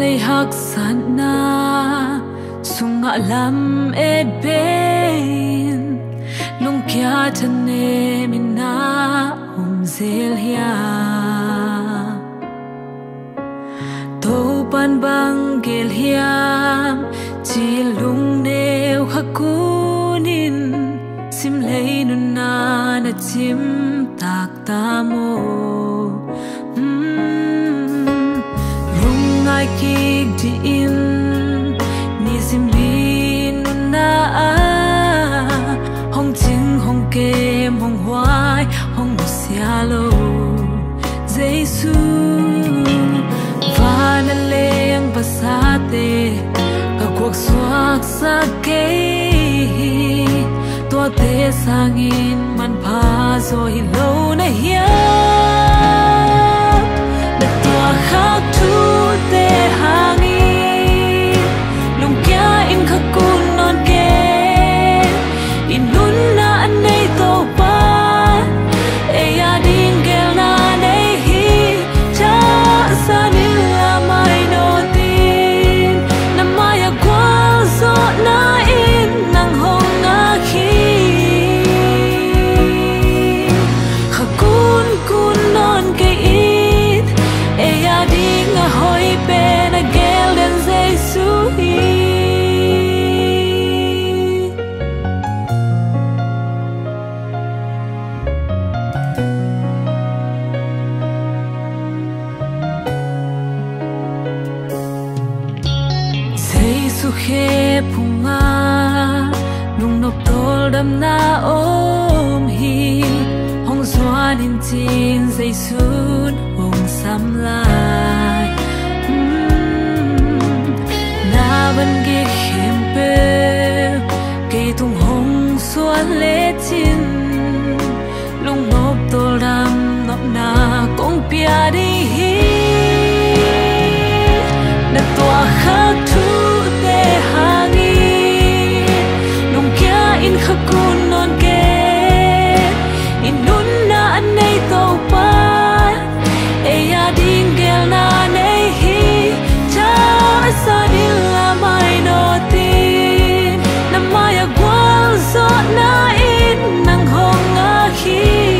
lấy hắc sana sung ngã lam e bên lung kia chân e mina zel hia tô ban bang gel hiam chỉ lung nêu hakunin sim lấy nun na na chim tak ta mo lung ai kik di in ni sim bin nun na hong ching hong kem hong hoai hong nu sia lo Giêsu và na leng pasate ka cuộc suak sa ke tua te sangin man pha rồi lâu na hiya na tua khak tu te hangi lung kya in khakun non ke in nun na an nei to pa e ya ding gel na nei hi cha sa ni la mai no tin na maya kwa zo na in nang hong na khi khakun kun non ke it e ya ding a hoi pe na gel den Giêsu hi Giêsu khe punga nung nop tol dam na om hi hong zuan in chin Giêsu hong sam lai na ban ge khem pe ke tung hong suan le chin lung nop tol dam nop na kong pia đi hi na tua khak thu te hangi lung kia in khakun non ke in nun na an nei to pa e ya ding gel na nei hi cha sa ni la mai no tin na maya gwal zo na in nang hong a khi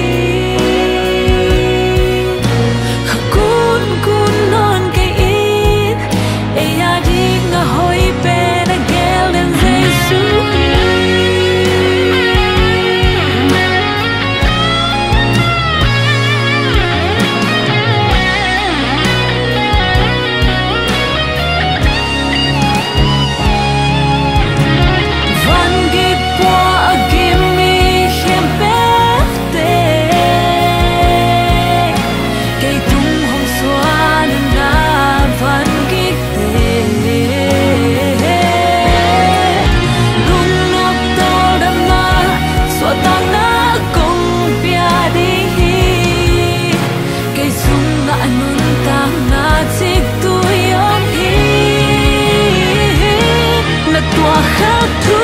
khakun kun non ke in e ya ding a hoi pe na gel den Giêsu van gi po agim mi hem pe te ke tung hong suan na van gi te lung nop to dam na so tang na kong pia di hi ke sung na anun tang na chik tu yom hi na tua khak tu